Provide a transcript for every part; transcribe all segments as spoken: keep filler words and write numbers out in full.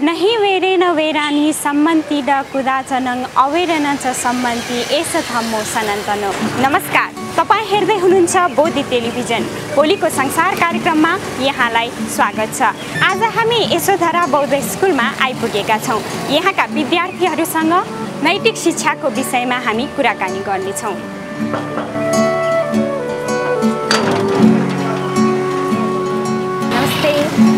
नहीं वेरेन वेरानी सम्मन्ति ड कुदाचनङ अवेरन च सम्मन्ति एस धम्मो सनातनो। नमस्कार, तपाईं हेर्दै हुनुहुन्छ बोधि टेलिभिजन। भोलिको संसार कार्यक्रममा यहाँलाई स्वागत छ। आज हामी यशोधरा बौद्ध स्कुलमा आइपुगेका छौं। यहाँका विद्यार्थीहरूसँग नैतिक शिक्षाको विषयमा हामी कुराकानी गर्नेछौं। नमस्ते।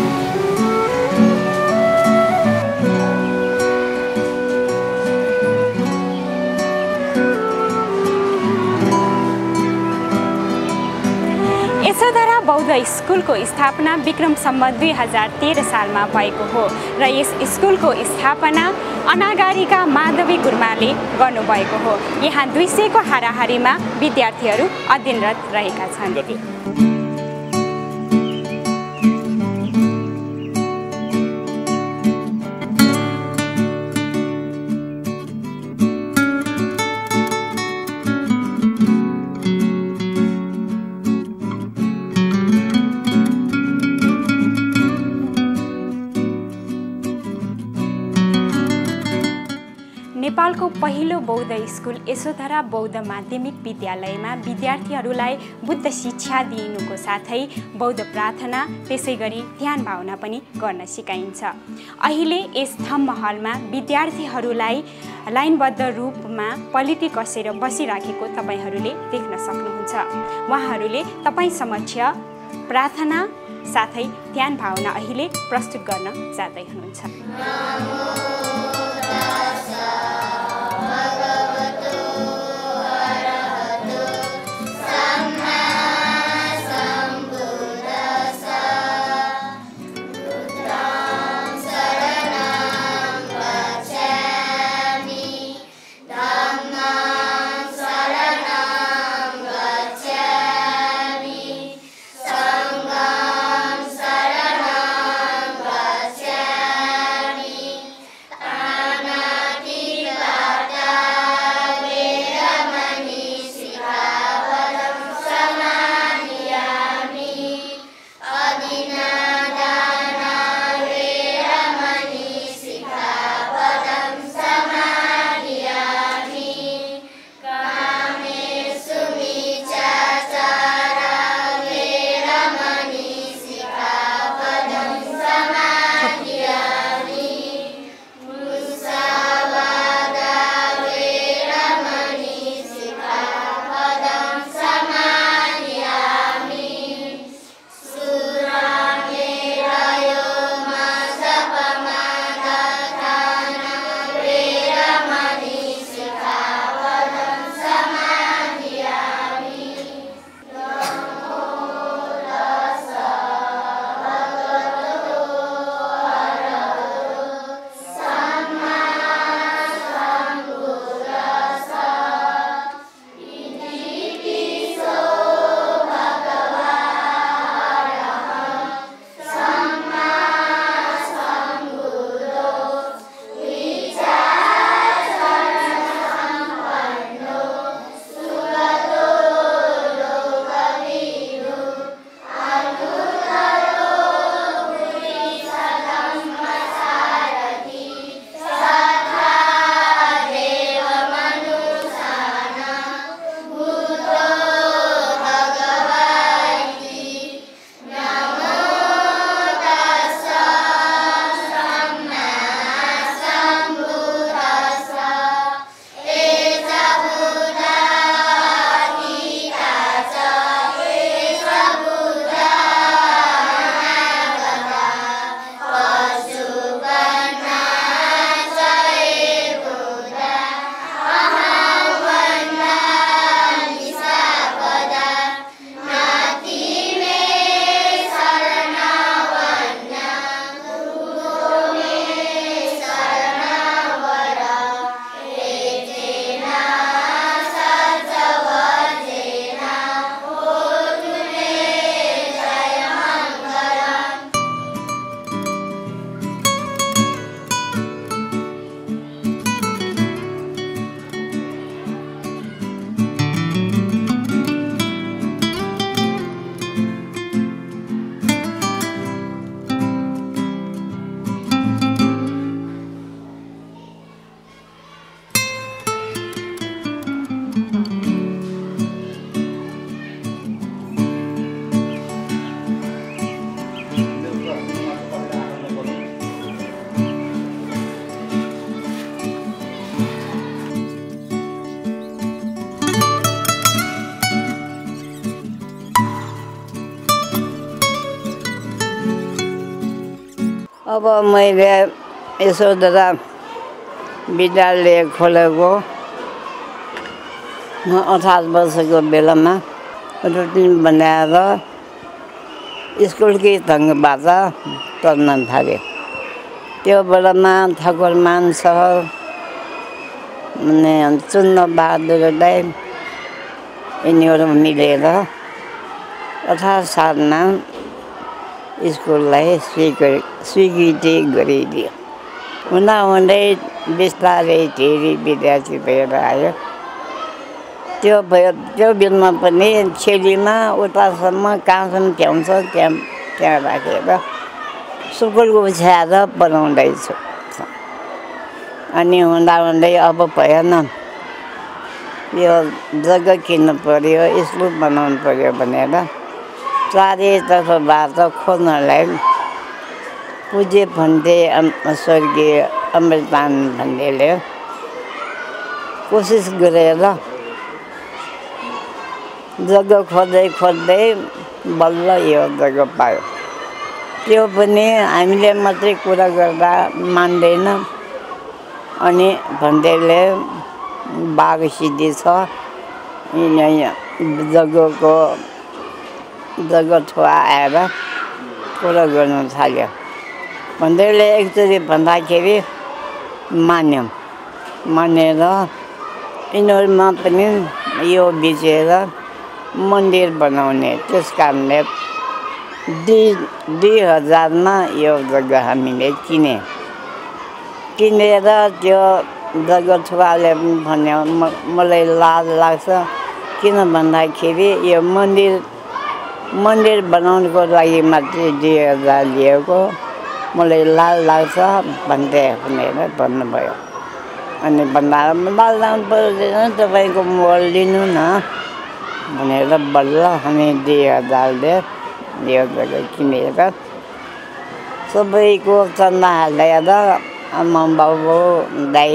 यशोधरा बौद्ध स्कुलको स्थापना विक्रम सम्वत दुई हजार तेह्र सालमा भएको हो र यस स्कुलको स्थापना अनागारीका माधवी गुरुमाले गर्नुभएको हो। यहाँ दुई सयको हाराहारीमा विद्यार्थीहरू अध्ययनरत रहेका छन्। नेपालको पहिलो बौद्ध स्कुल यशोधरा बौद्ध माध्यमिक विद्यालयमा विद्यार्थीहरूलाई बुद्ध शिक्षा दिइनुको साथै बौद्ध प्रार्थना त्यसैगरी ध्यान भावना पनि गर्न सिकाइन्छ। अहिले यस थम्म हलमा विद्यार्थीहरूलाई लाइनबद्ध रूपमा पलिटी कसेर बसिराखेको तपाईहरूले देख्न सक्नुहुन्छ। उहाँहरूले तपाईँ समक्ष प्रार्थना साथै ध्यान भावना अहिले प्रस्तुत गर्न जाँदै हुनुहुन्छ। अब मैले यशोधरा विद्यालय खोलेको अठार वर्षको बेलामा रुटिन बनाएर स्कुलकै ढङ्गबाट गर्न थालेँ। त्यो बेलामा ठाकुरमान सर अनि चुन्न बहादुरलाई यिनीहरू मिलेर अठार सालमा स्कुललाई स्वीकृ स्वीकृति गरिदियो। हुँदा हुँदै बिस्तारै धेरै विद्यार्थी भएर आयो। त्यो भयो त्यो बेलामा पनि छेलीमा उतासम्म कहाँसम्म भ्याउँछ त्यहाँ त्यहाँ राखेर स्कुलको उछ्याएर पढाउँदैछु। अनि हुँदा हुँदै अब भएन, यो जग्गा किन्नु पर्यो, स्कुल बनाउनु पर्यो भनेर चारैतर्फबाट खोज्नलाई पूज्य भन्थे स्वर्गीय अमृतान भन्थेले कोसिस गरेर जग्गा खोज्दै खोज्दै बल्ल यो जग्गा पायो। त्यो पनि हामीले मात्रै कुरा गर्दा मान्दैन। अनि भन्थेले बाघ सिद्धि छ, यहाँ जग्गाको जग्गा ठुवा आएर कुरा गर्नु थाल्यो। भन्दैले एकचोटि भन्दाखेरि मान्यौँ। मानेर यिनीहरूमा पनि यो बिचेर मन्दिर बनाउने, त्यस कारणले दुई दुई हजारमा यो जग्गा हामीले किने किनेर त्यो जग्गा ठुवाले भन्यो मलाई लाज लाग्छ, किन भन्दाखेरि यो मन्दिर मन्दिर बनाउनुको लागि मात्रै दुई हजार लिएको, मलाई लाज लाग्छ भन्थे भनेर भन्नुभयो। अनि भन्दा लाज लाग्नु पर्दैन, तपाईँको मोल लिनु न भनेर बल्ल हामी दुई हजारले यो जग्गा किनेर सबैको चन्दा हालेर आमा बाबु दाइ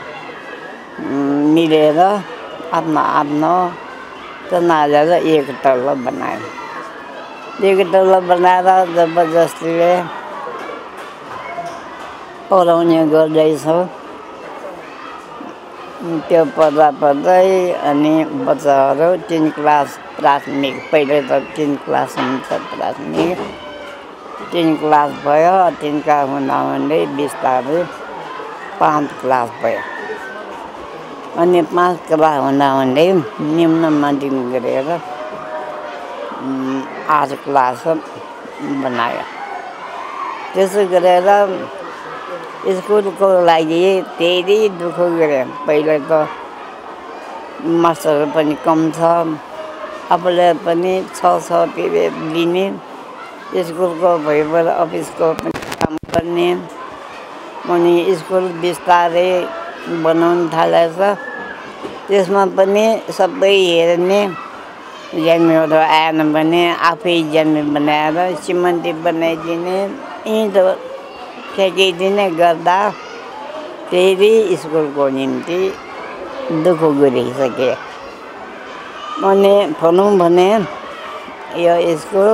मिलेर आफ्नो आफ्नो चन्दा हालेर एक तल्ला बनायो। एक तल्ला बनाएर जबरजस्तीले पढाउने गर्दैछौँ। त्यो पढ्दा पढ्दै अनि बच्चाहरू तिन क्लास प्राथमिक, पहिले त तिन क्लास हुन्छ प्राथमिक, तिन क्लास भयो। तिन क्लास हुँदा हुँदै बिस्तारै पाँच क्लास भयो। अनि पाँच क्लास हुँदा हुँदै निम्न माध्यमिक गरेर आठ क्लास बनायो। त्यसो गरेर स्कुलको लागि धेरै दुःख गरेँ। पहिला त मास्टरहरू पनि कम छ, आफूले पनि छ छ पिरियड लिने, स्कुलको भइबाट अफिसको पनि काम गर्ने। अनि स्कुल बिस्तारै बनाउनु थालेछ। त्यसमा पनि सबै हेर्ने, ज्यामीहरू आएन भने आफै ज्यामी बनाएर सिमन्ती बनाइदिने, इँट फ्याँकिदिने गर्दा धेरै स्कुलको निम्ति दुःख गरिसकेँ। अनि भनौँ भने यो स्कुल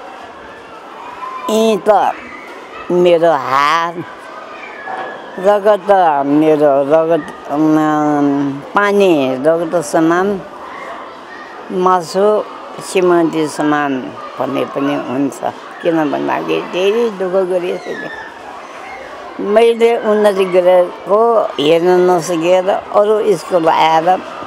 यहीँ त मेरो हात रगत, मेरो रगत पानी रगत समान, मासु सिमन्ती समान भन्ने पनि हुन्छ। किन भन्दाखेरि धेरै दुःख गरिसकेँ। मैले उन्नति गरेको हेर्न नसकेर अरू स्कुल आएर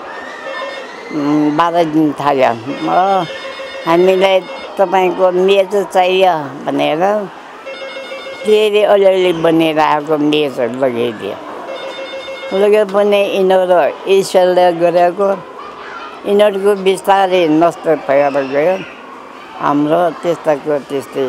बाधा दिन थाल्यो। हामीलाई तपाईँको मेच चाहियो भनेर धेरै अलिअलि बनेर आएको मेचहरू लगाइदियो। लगे पनि यिनीहरू ईश्वरले गरेको, यिनीहरूको बिस्तारै नष्ट भएर गयो। हाम्रो त्यस्ताको त्यस्तै।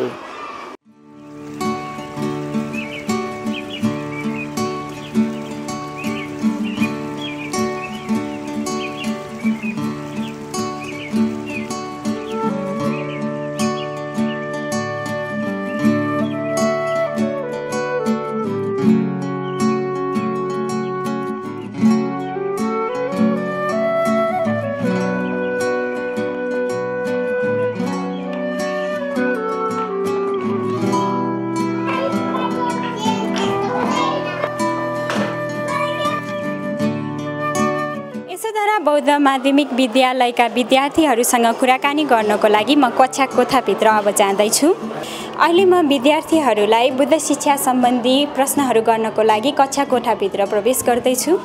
बौद्ध माध्यमिक विद्यालयका विद्यार्थीहरूसँग कुराकानी गर्नको लागि म कक्षा कोठाभित्र अब जाँदैछु। अहिले म विद्यार्थीहरूलाई बुद्ध शिक्षा सम्बन्धी प्रश्नहरू गर्नको लागि कक्षा कोठाभित्र प्रवेश गर्दैछु।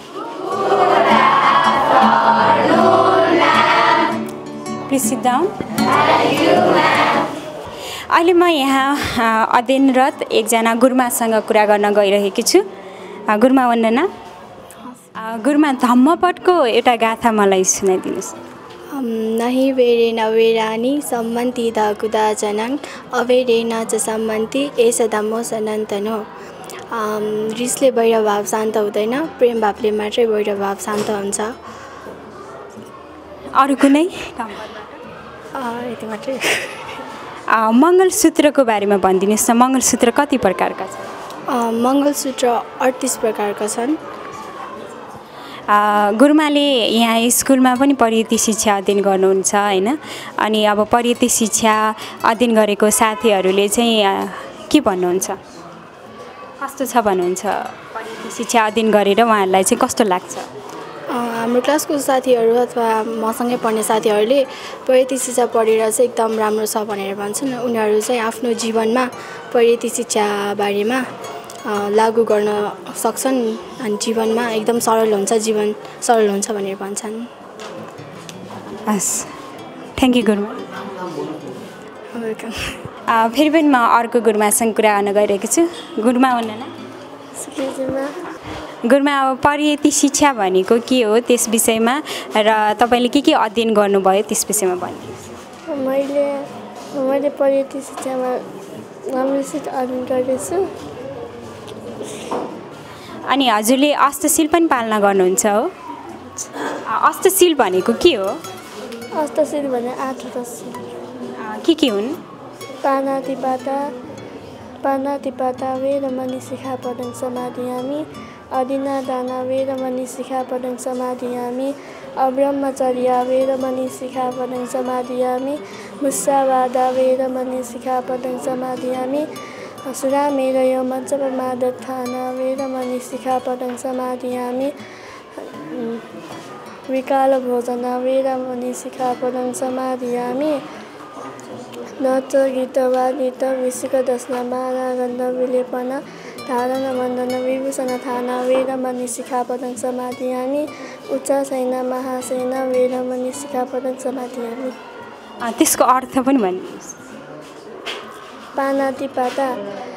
Please sit down. अहिले म यहाँ अध्ययनरत एकजना गुरुमासँग कुरा गर्न गइरहेकी छु। गुरुमा वन्दना। गुरुमा धम्मपदको एउटा गाथा मलाई सुनाइदिनुहोस्। नहि वेरेन वेरानी सम्मन्ति दाकुदा जनङ अवेरेन च सम्मन्ति एष धम्मो सनातनो। रिसले वैर भाव शान्त हुँदैन, प्रेम भावले मात्रै वैर भाव शान्त हुन्छ। अरू कुनै यति मात्रै। मङ्गलसूत्रको बारेमा भनिदिनुहोस् न, मङ्गलसूत्र कति प्रकारका छन्? मङ्गलसूत्र अडतिस प्रकारका छन्। गुरुमाले यहाँ स्कुलमा पनि परियति शिक्षा अध्ययन गर्नुहुन्छ होइन, अनि अब परियति शिक्षा अध्ययन गरेको साथीहरूले चाहिँ के भन्नुहुन्छ, कस्तो छ भन्नुहुन्छ? परियति शिक्षा अध्ययन गरेर उहाँहरूलाई चाहिँ कस्तो लाग्छ? हाम्रो क्लासको साथीहरू अथवा मसँगै पढ्ने साथीहरूले परियति शिक्षा पढेर चाहिँ एकदम राम्रो छ भनेर भन्छन्। उनीहरू चाहिँ आफ्नो जीवनमा परियति शिक्षा बारेमा लागू गर्न सक्छन् अनि जीवनमा एकदम सरल हुन्छ, जीवन सरल हुन्छ भनेर भन्छन्। हस्, थ्याङ्क यू गुरुमा। वेलकम। फेरि पनि म अर्को गुरुमासँग कुरा गर्न गइरहेको छु। गुरुमा वन्दना। गुरुमा, अब परियति शिक्षा भनेको के हो त्यस विषयमा र तपाईँले के के अध्ययन गर्नुभयो त्यस विषयमा भन्नुहोस्। मैले मैले परियति शिक्षामा राम्रोसित अध्ययन गर्दैछु। अनि हजुरले अष्टशील पनि पालना गर्नुहुन्छ हो? अष्टशील भनेको के हो? अष्टशील भने आठवटा शील के के हुन्? पानातिपाता पानातिपाता वेरमणि सिक्खापदं समादियामि, अदिना दाना वेरमणि सिक्खापदं समादियामि, अब्रह्मचर्य वेरमणि सिक्खापदं समादियामि, मुसावादा वेरमणि सिक्खापदं समादियामि, सुरामेरयो मज्जपमादत्थाना वेरमणि सिक्खापदं समादियामि, विकालभोजना वेरमणि सिक्खापदं समादियामि, नच गीतवादित विषुकदस्ना बालागन्ध विलेपन धारण मण्डन विभूषण थाना वेरमणि सिक्खापदं समादियामि, उच्चासैन महासैन वेरमणि सिक्खापदं समादियामि। त्यसको अर्थ पनि भन्नुहोस्। पानातिपाता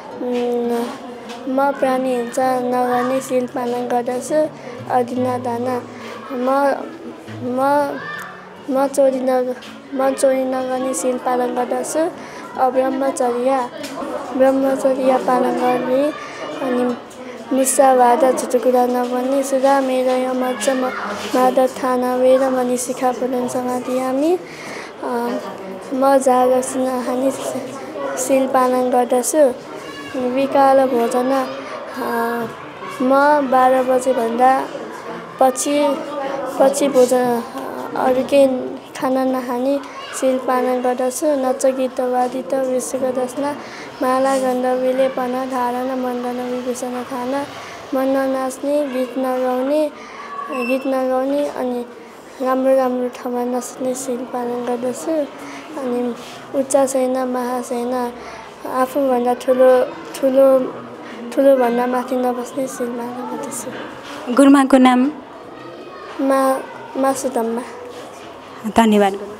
म प्राणी हिंसा नगर्ने शील पालन गर्दछु। अदिना दाना म म म चोरी न म चोरी नगर्ने शील पालन गर्दछु। अब्रह्मचर्य ब्रह्मचर्य पालन गर्ने, अनि मुसावादा झुटो कुरा नभन्ने, सुधा मेरय मज्ज मादक थाना वेरमणि सिक्खापदं समादियामि, म जागर्स नहाने शील पालन गर्दछु। विकाल भोजन म बाह्र बजेभन्दा पछि पछि भोजन अरू केही खाना नखाने शील पालन गर्दछु। नच गीत वादित विषुक दस्ना माला गन्ध विलेपन धारण मण्डन विभूषण थाना, मन ननाच्ने, गीत नगाउने गीत नगाउने अनि राम्रो राम्रो ठाउँमा नस्ने शील पालन गर्दछु। अनि उच्चासैन महासैन आफूभन्दा ठुलो ठुलो ठुलोभन्दा माथि नबस्ने शील पालन गर्दछु। गुरुमाको नाम? मा मासुदम्मा। धन्यवाद गुरु।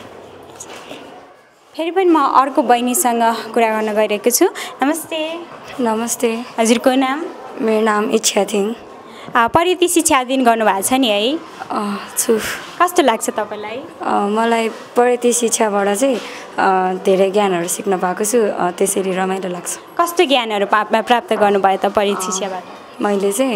फेरि पनि म अर्को बहिनीसँग कुरा गर्न गइरहेको छु। नमस्ते। नमस्ते। हजुरको नाम? मेरो नाम इच्छा थिङ। परियति शिक्षा अध्ययन गर्नुभएको छ नि है? छु। कस्तो लाग्छ तपाईँलाई? मलाई परियति शिक्षाबाट चाहिँ धेरै ज्ञानहरू सिक्न पाएको छु, त्यसरी रमाइलो लाग्छ। कस्तो ज्ञानहरू प्राप्त गर्नुभयो त परियति शिक्षाबाट? मैले चाहिँ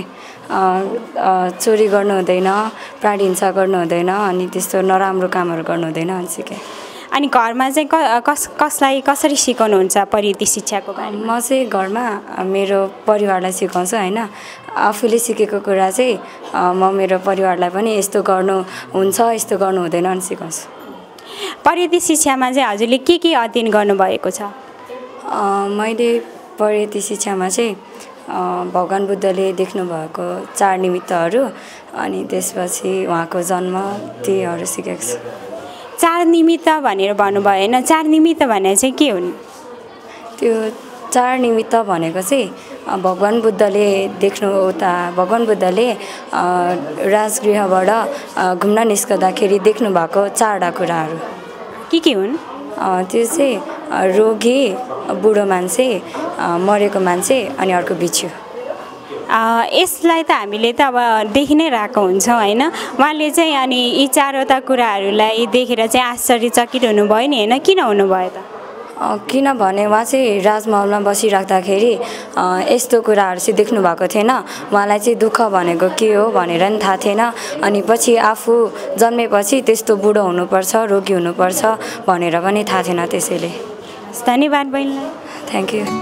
चोरी गर्नु हुँदैन, प्राणी हिंसा गर्नु हुँदैन, अनि त्यस्तो नराम्रो कामहरू गर्नु हुँदैन अनि सिकेँ। अनि घरमा चाहिँ कस कसलाई कसरी सिकाउनुहुन्छ परियति शिक्षाको बारेमा? म चाहिँ घरमा मेरो परिवारलाई सिकाउँछु होइन। आफूले सिकेको कुरा चाहिँ म मेरो परिवारलाई पनि यस्तो गर्नु हुन्छ, यस्तो गर्नु हुँदैन अनि सिकाउँछु। परियति शिक्षामा चाहिँ हजुरले के के अध्ययन गर्नुभएको छ? मैले परियति शिक्षामा चाहिँ भगवान् बुद्धले देख्नुभएको चार निमित्तहरू अनि त्यसपछि उहाँको जन्म तीहरू सिकेको छु। चार निमित्त भनेर भन्नुभयो होइन, चार निमित्त भने चाहिँ के हुन्? त्यो चार निमित्त भनेको चाहिँ भगवान् बुद्धले देख्नु उता भगवान् बुद्धले राजगृहबाट घुम्न निस्कँदाखेरि देख्नुभएको चारवटा कुराहरू के के हुन्? त्यो चाहिँ रोगी, बुढो मान्छे, मरेको मान्छे अनि अर्को बिच्छू। यसलाई त हामीले त अब देखि नै रहेको हुन्छौँ होइन। उहाँले चाहिँ अनि यी चारवटा कुराहरूलाई देखेर चाहिँ आश्चर्यचकित हुनुभयो नि होइन, किन हुनुभयो त? किनभने उहाँ चाहिँ राजमहलमा बसिराख्दाखेरि यस्तो कुराहरू चाहिँ देख्नु भएको थिएन। उहाँलाई चाहिँ दुःख भनेको के हो भनेर नि थाहा थिएन। अनि पछि आफू जन्मेपछि त्यस्तो बुढो हुनुपर्छ, रोगी हुनुपर्छ भनेर पनि थाहा थिएन। त्यसैले धन्यवाद बहिनीलाई। Thank you.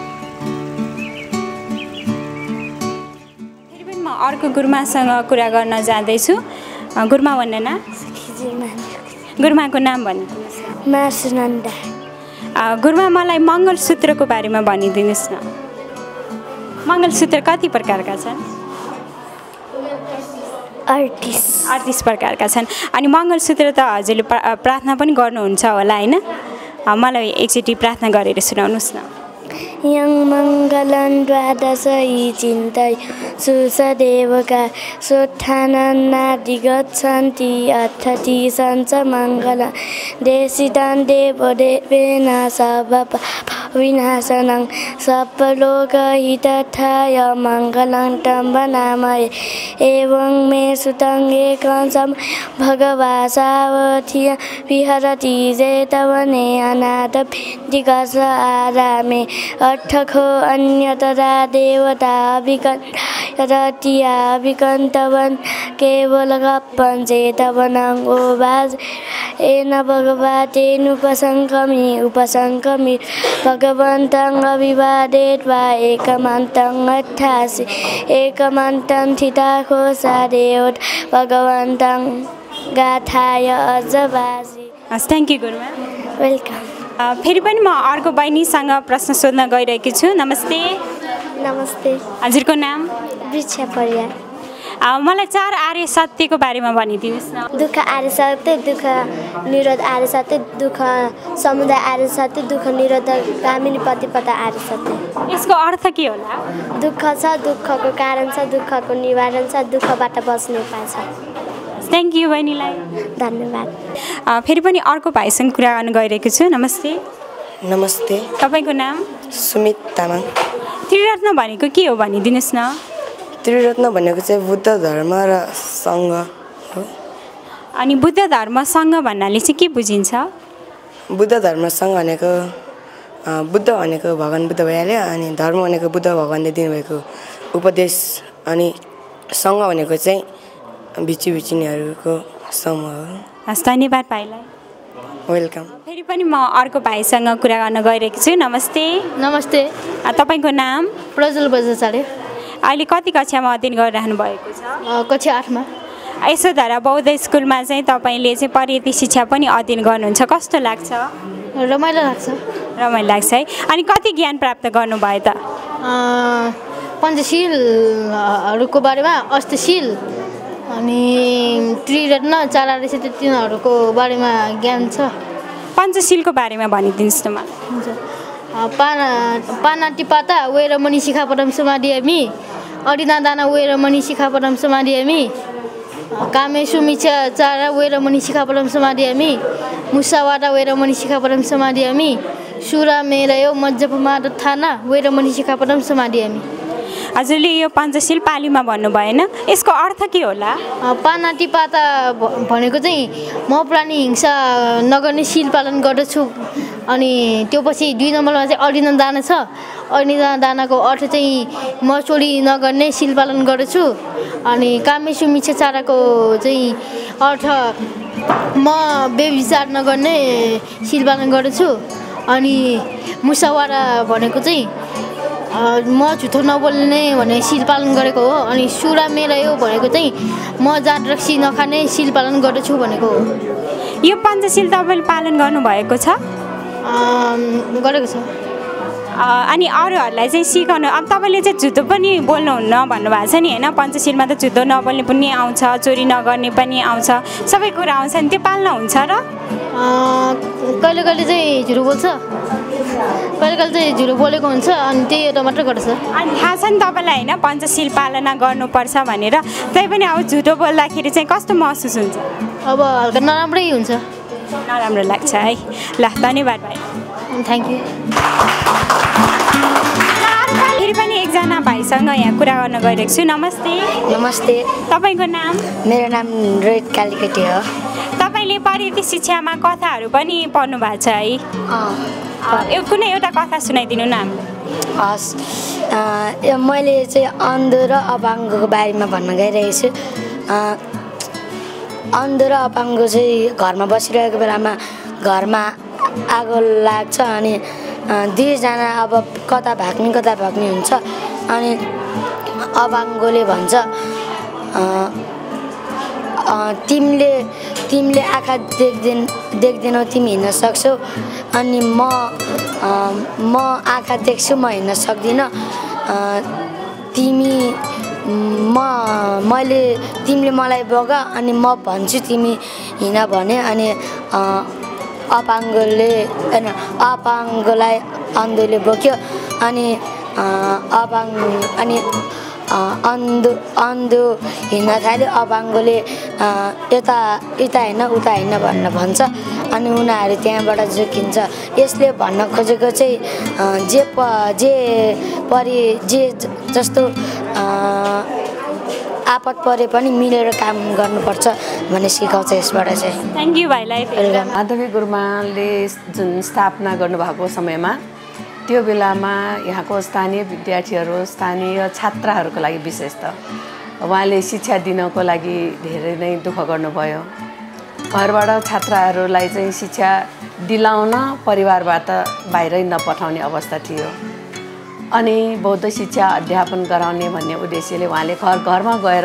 फेरि पनि म अर्को गुरुमासँग कुरा गर्न जाँदैछु। गुरुमा वन्दना। गुरुमाको नाम भनिदिनुहोस्। गुरुमा मलाई मङ्गलसूत्रको बारेमा भनिदिनुहोस् न। मङ्गलसूत्र कति प्रकारका छन्? अडतिस अडतिस प्रकारका छन्। अनि मङ्गलसूत्र त हजुरले प्रार्थना पनि गर्नुहुन्छ होला होइन? मलाई एकचोटि प्रार्थना गरेर सुनाउनुहोस् न। यं मङ्गलं द्वादशै चिन्तय सुसदेवका सोत्थानन्नादि गच्छन्ति अथति सञ्च मङ्गलं देशितं देवदेवेन सबप विनाशनं सप्पलोकहितथाय मङ्गलं तं वनामहे एवं मे सुतं एकं सम भगवा सावधिया विहरति जेतवने अनाथपिण्डिकस्य आरामे अर्थखो अन्यतरा देवता विकन्तिया विकन्तवन् केवलगप्पं चेतवनं ओवाज एन भगवतेनुपसङ्कमि उपसङ्कमि भगवन्तं अभिवादेत्वा एकमन्तं अट्ठासि एकमन्तं थिताखोसादेवत भगवन्तं गाथाय अजवासि। हस्, थ्याङ्क यू गुरुमा। वेलकम। फेरि पनि म अर्को बहिनीसँग प्रश्न सोध्न गइरहेकी छु। नमस्ते। नमस्ते। हजुरको नाम? वृक्षा परियार। मलाई चार आर्य सत्यको बारेमा भनिदिनुहोस् न। दुःख आर्य सत्य, दुःख निरोध आर्य सत्य, दुःख समुदाय आर्य सत्य, दुःख निरोध गामिनी प्रतिपदा आर्य सत्य। यसको अर्थ के होला? दुःख छ, दुःखको कारण छ, दुःखको निवारण छ, दुःखबाट बस्ने उपाय छ। थ्याङ्क यू बहिनीलाई। धन्यवाद। फेरि पनि अर्को भाइसँग कुरा गर्न गइरहेको छु। नमस्ते। नमस्ते। तपाईँको नाम? सुमित तामाङ। त्रिरत्न भनेको के हो भनिदिनुहोस् न। त्रिरत्न भनेको चाहिँ बुद्ध धर्म र सङ्घ हो। अनि बुद्ध धर्म सङ्घ भन्नाले चाहिँ के बुझिन्छ? बुद्ध धर्म सङ्घ भनेको बुद्ध भनेको भगवान् बुद्ध भइहाल्यो, अनि धर्म भनेको बुद्ध भगवान्ले दिनुभएको उपदेश, अनि सङ्घ भनेको चाहिँ बिची बिचिनीहरूको समूह हो। हस्, धन्यवाद भाइलाई। वेलकम। फेरि पनि म अर्को भाइसँग कुरा गर्न गइरहेको छु। नमस्ते। नमस्ते। तपाईँको नाम? प्रज्वल बजाचार्य। अहिले कति कक्षामा अध्ययन गरिरहनु भएको छ? कक्षा आठमा। यशोधरा बौद्ध स्कुलमा चाहिँ तपाईँले चाहिँ पर्यटन शिक्षा पनि अध्ययन गर्नुहुन्छ, कस्तो लाग्छ? रमाइलो लाग्छ। रमाइलो लाग्छ है। अनि कति ज्ञान प्राप्त गर्नुभयो त? पञ्चशीलहरूको बारेमा, अष्टशील अनि त्रिरत्न, चार आर्य सत्य तिनीहरूको बारेमा ज्ञान छ। पञ्चशीलको बारेमा भनिदिनुहोस् न मलाई। हुन्छ। पाना पानाटिपाता वेरमणि शिखापरम समाधियामि, अडिना दाना वेरमणि शिखापरम समाधियामि, कामेषु मिथ्याचार वेरमणि शिखापरम समाधियामि, मुसावादा वेरमणि शिखापरम समाधियामि, सुरामेरयो मज्जपमादथाना वेरमणि शिखापरम समाधियामि। हजुरले यो पञ्चशील पालीमा भन्नु भएन, यसको अर्थ के होला? पानाटिपाता भनेको चाहिँ म प्राणी हिंसा नगर्ने शील पालन गर्दछु, अनि त्यो पछि दुई नम्बरमा चाहिँ अडिना दाना छ। अडिना दानाको अर्थ चाहिँ म चोरी नगर्ने शील पालन गर्दछु, अनि कामेषु मिथ्याचारको चाहिँ अर्थ म व्यभिचार नगर्ने शील पालन गर्दछु, अनि मुसावारा भनेको चाहिँ म झुटो नबोल्ने भन्ने शील पालन गरेको हो, अनि सुरा मेरा यो भनेको चाहिँ म जात रक्सी नखाने शील पालन गर्दछु भनेको हो। यो पञ्चशील तपाईँले पालन गर्नुभएको छ? गरेको छ। अनि अरूहरूलाई चाहिँ सिकाउनु अब तपाईँले चाहिँ झुटो पनि बोल्नुहुन्न भन्नुभएको छ नि होइन पञ्चशीलमा त झुटो नबोल्ने पनि आउँछ चोरी नगर्ने पनि आउँछ सबै कुरा आउँछ नि त्यो पाल्न हुन्छ र कहिले कहिले चाहिँ झुटो बोल्छ कहिले कहिले चाहिँ झुटो बोलेको हुन्छ अनि त्यही एउटा मात्रै गर्छ अनि थाहा छ नि तपाईँलाई होइन पञ्चशील पालना गर्नुपर्छ भनेर त्यही पनि अब झुटो बोल्दाखेरि चाहिँ कस्तो महसुस हुन्छ अब हल्का नराम्रै हुन्छ नराम्रो लाग्छ है ल धन्यवाद भाइ थ्याङ्क यू फेरि पनि एकजना भाइसँग यहाँ कुरा गर्न गइरहेको छु नमस्ते नमस्ते तपाईँको नाम मेरो नाम रोहित कालीकेटी हो तपाईँले परिधि शिक्षामा कथाहरू पनि पढ्नु भएको छ है कुनै एउटा कथा सुनाइदिनु न हामीलाई हस् मैले चाहिँ अन्ध र अपाङ्गको बारेमा भन्न गइरहेको छु अन्ध र अपाङ्ग चाहिँ घरमा बसिरहेको बेलामा घरमा आगो लाग्छ अनि दुईजना अब कता भाग्ने कता भाग्ने हुन्छ अनि अपाङ्गले भन्छ तिमीले तिमीले आँखा देख्दैन देख्दैनौ तिमी हिँड्न सक्छौ अनि म म आँखा देख्छु म हिँड्न सक्दिनँ तिमी म मैले तिमीले मलाई बग अनि म भन्छु तिमी हिँड भने अनि अपाङ्गले होइन अपाङ्गलाई अन्धोले बोक्यो अनि अपाङ्ग अनि अन्धो अन्धो हिँड्न थाल्यो अपाङ्गले यता यता हिँड्न उता हिँड्न भनेर भन्छ अनि उनीहरू त्यहाँबाट जोकिन्छ यसले भन्न खोजेको चाहिँ जे प जे परि जे जस्तो आपत परे पनि मिलेर काम गर्नुपर्छ भन्ने सिकाउँछ यसबाट चाहिँ थ्याङ्क यू भाइलाई माधवी गुरुमाले जुन स्थापना गर्नुभएको समयमा त्यो बेलामा यहाँको स्थानीय विद्यार्थीहरू स्थानीय छात्राहरूको लागि विशेष त उहाँले शिक्षा दिनको लागि धेरै नै दुःख गर्नुभयो घरबाट छात्राहरूलाई चाहिँ शिक्षा दिलाउन परिवारबाट बाहिरै नपठाउने अवस्था थियो अनि बौद्ध शिक्षा अध्यापन गराउने भन्ने उद्देश्यले उहाँले घर घरमा गएर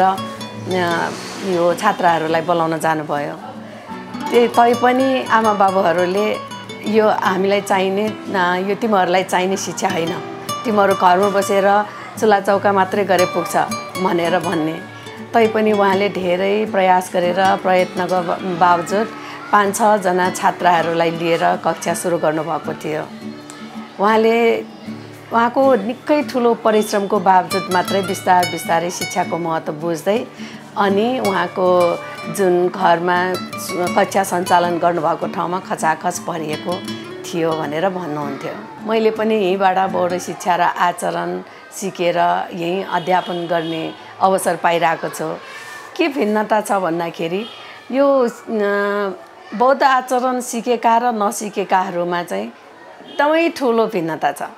यो छात्राहरूलाई बोलाउन जानुभयो त्यही तैपनि आमा बाबुहरूले यो हामीलाई चाहिने यो तिमीहरूलाई चाहिने शिक्षा होइन तिमीहरू घरमा बसेर चुल्हा चौका मात्रै गरे पुग्छ भनेर भन्ने तैपनि उहाँले धेरै प्रयास गरेर प्रयत्नको बावजुद पाँच छजना छात्राहरूलाई लिएर कक्षा सुरु गर्नुभएको थियो उहाँले उहाँको निकै ठुलो परिश्रमको बावजुद मात्रै बिस्तार बिस्तारै शिक्षाको महत्त्व बुझ्दै अनि उहाँको जुन घरमा कक्षा सञ्चालन गर्नुभएको ठाउँमा खचाखच भरिएको थियो भनेर भन्नुहुन्थ्यो मैले पनि यहीँबाट बौद्ध शिक्षा र आचरण सिकेर यहीँ अध्यापन गर्ने अवसर पाइरहेको छु के भिन्नता छ भन्दाखेरि यो बौद्ध आचरण सिकेका र नसिकेकाहरूमा चाहिँ एकदमै ठुलो भिन्नता छ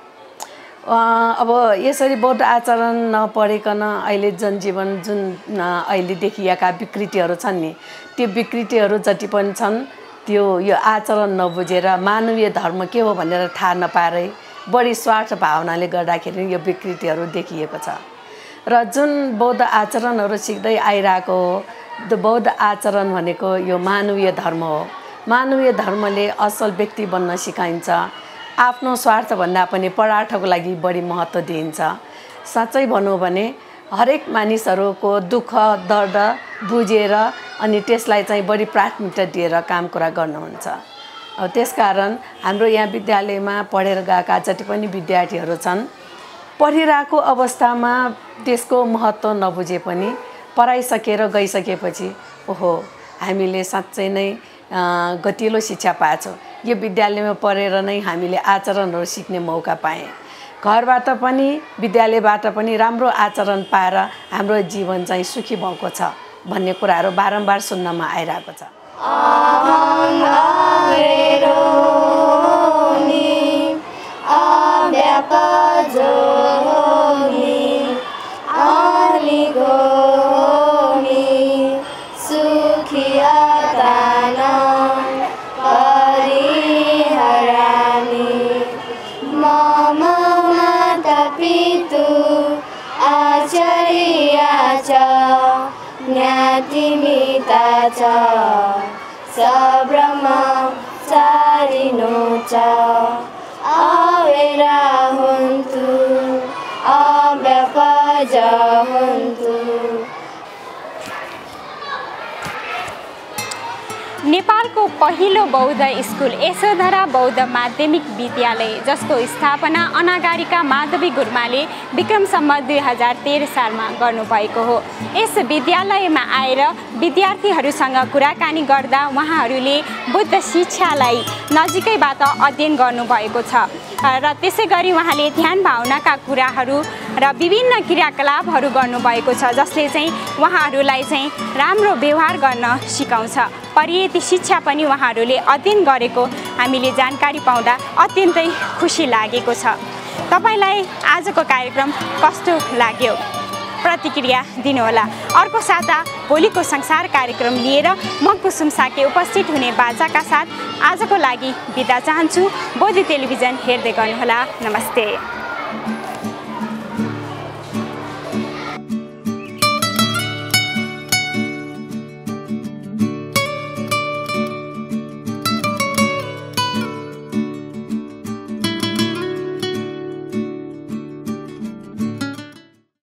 अब यसरी बौद्ध आचरण नपढिकन अहिले जनजीवन जुन अहिले देखिएका विकृतिहरू छन् नि त्यो विकृतिहरू जति पनि छन् त्यो यो आचरण नबुझेर मानवीय धर्म के हो भनेर थाहा नपाएरै बढी स्वार्थ भावनाले गर्दाखेरि यो विकृतिहरू देखिएको छ र जुन बौद्ध आचरणहरू सिक्दै आइरहेको हो बौद्ध आचरण भनेको यो मानवीय धर्म हो मानवीय धर्मले असल व्यक्ति बन्न सिकाइन्छ आफ्नो स्वार्थभन्दा पनि परार्थको लागि बढी महत्त्व दिइन्छ साँच्चै भनौँ भने हरेक मानिसहरूको दुःख दर्द बुझेर अनि त्यसलाई चाहिँ बढी प्राथमिकता दिएर काम कुरा गर्नुहुन्छ अब त्यसकारण हाम्रो यहाँ विद्यालयमा पढेर गएका जति पनि विद्यार्थीहरू छन् पढिरहेको अवस्थामा त्यसको महत्त्व नबुझे पनि पढाइसकेर गइसकेपछि ओहो हामीले साँच्चै नै गतिलो शिक्षा पाएछौँ यो विद्यालयमा पढेर नै हामीले आचरणहरू सिक्ने मौका पाएँ घरबाट पनि विद्यालयबाट पनि राम्रो आचरण पाएर हाम्रो जीवन चाहिँ सुखी भएको छ भन्ने कुराहरू बारम्बार सुन्नमा आइरहेको छ ज्ञातिमिता च सब्रह्मचारिणो च अवेरा हो जहन्तु। नेपालको पहिलो बौद्ध स्कुल यशोधरा बौद्ध माध्यमिक विद्यालय, जसको स्थापना अनागारिका माधवी गुरुमाले विक्रम सम्वत दुई हजार तेह्र सालमा गर्नुभएको हो। यस विद्यालयमा आएर विद्यार्थीहरूसँग कुराकानी गर्दा उहाँहरूले बुद्ध शिक्षालाई नजिकैबाट अध्ययन गर्नुभएको छ र त्यसै गरी उहाँले ध्यान भावनाका कुराहरू र विभिन्न क्रियाकलापहरू गर्नुभएको छ, जसले चाहिँ उहाँहरूलाई चाहिँ राम्रो व्यवहार गर्न सिकाउँछ। परियति शिक्षा पनि उहाँहरूले अध्ययन गरेको हामीले जानकारी पाउँदा अत्यन्तै खुसी लागेको छ। तपाईलाई आजको कार्यक्रम कस्तो लाग्यो? प्रतिक्रिया दिनुहोला। अर्को साता भोलिको संसार कार्यक्रम लिएर म कुसुम साके उपस्थित हुने बाजाका साथ आजको लागि बिदा चाहन्छु। बोधि टेलिभिजन हेर्दै गर्नुहोला। नमस्ते।